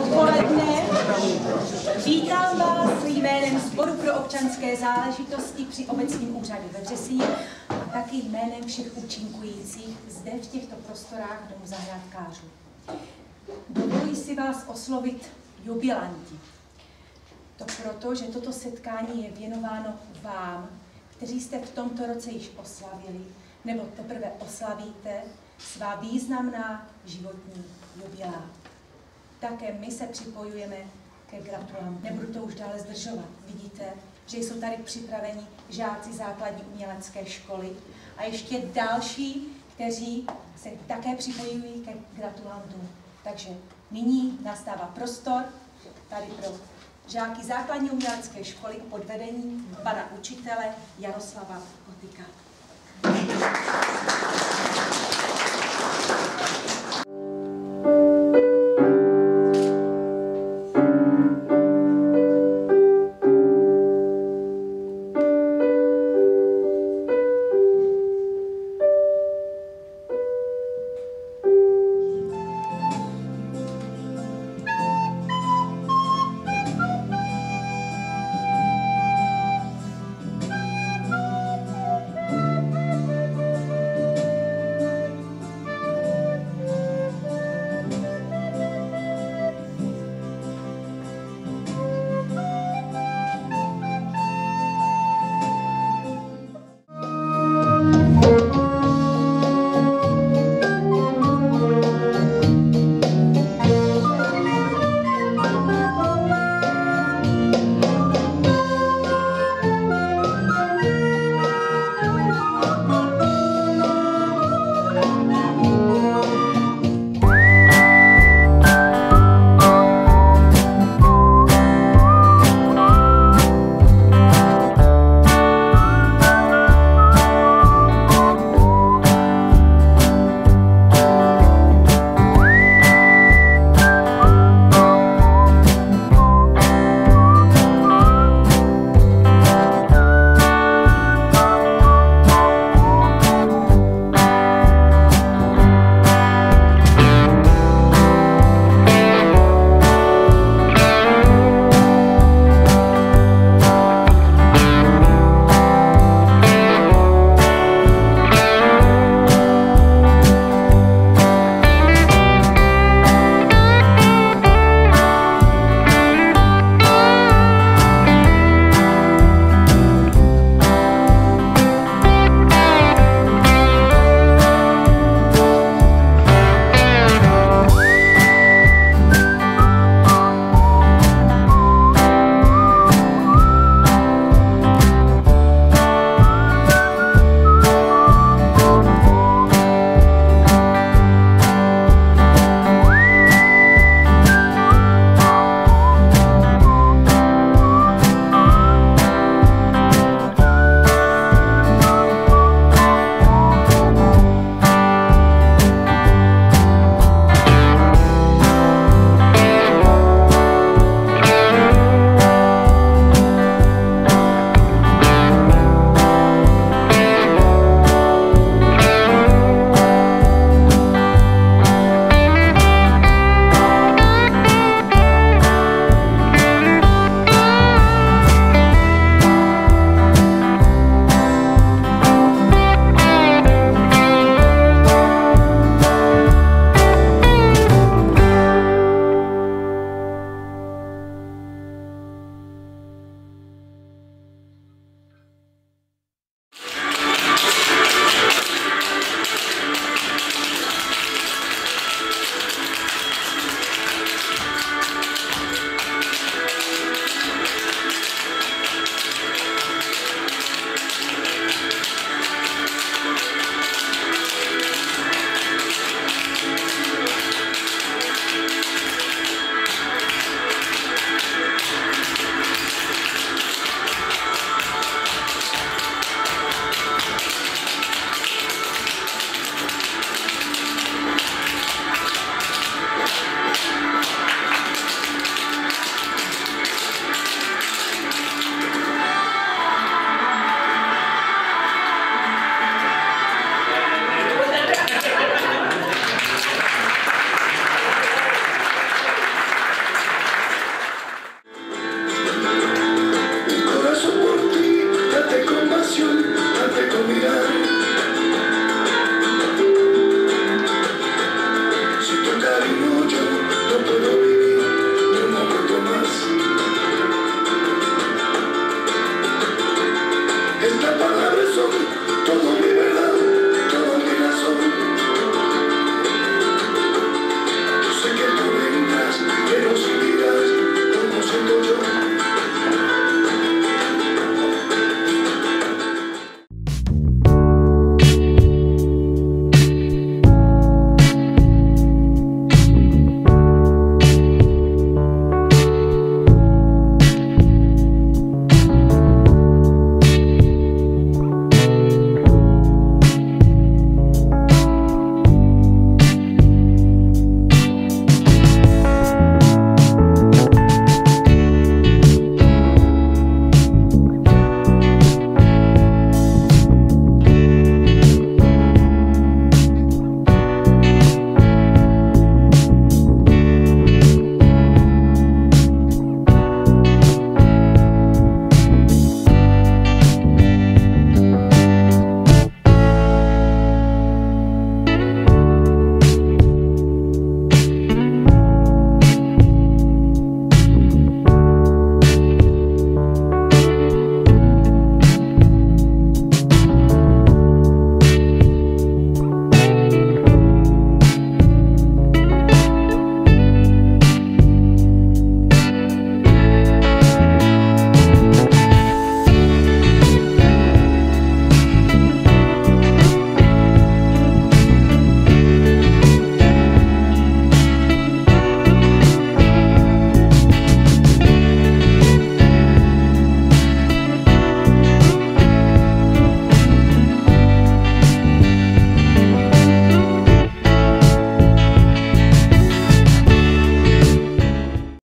odpoledne. Vítám vás jménem Sboru pro občanské záležitosti při obecním úřadu ve Vřesíně a taky jménem všech účinkujících zde v těchto prostorách Domu zahrádkářů. Dovoluji si vás oslovit jubilanti. To proto, že toto setkání je věnováno vám, kteří jste v tomto roce již oslavili, nebo teprve oslavíte svá významná životní jubilea. Také my se připojujeme ke gratulám. Nebudu to už dále zdržovat. Vidíte, že jsou tady připraveni žáci základní umělecké školy a ještě další, kteří se také připojují ke gratulantům. Takže nyní nastává prostor tady pro žáky základní umělecké školy pod vedením pana učitele Jaroslava Kotyka.